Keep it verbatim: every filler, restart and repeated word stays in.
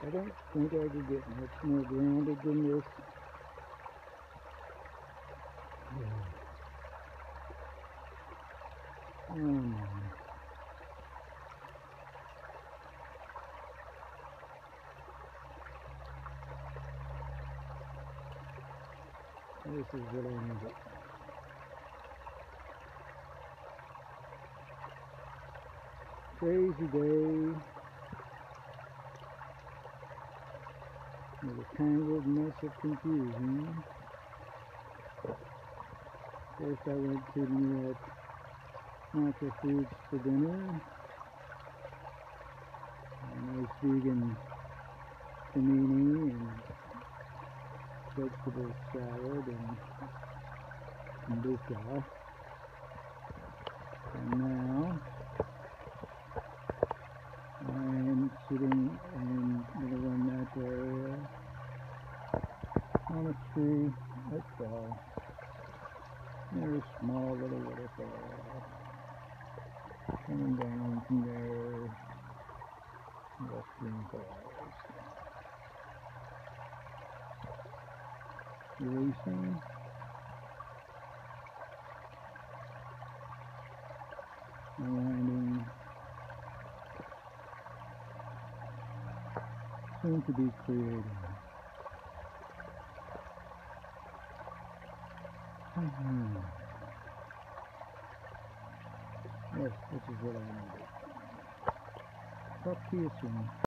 I don't think I could get much more grounded than this. Oh my. This is what I need. Crazy day with a tangled mess of confusion. First I went to New York Natural Foods for dinner. A nice vegan panini and vegetable salad and kombucha. And now I am sitting in Middle Natural area on a tree. That's all. There's a small little waterfall coming down from there, Western Falls. Racing. Winding. Soon to be created. Mm-hmm. Yes, this is what I needed. Talk to you soon.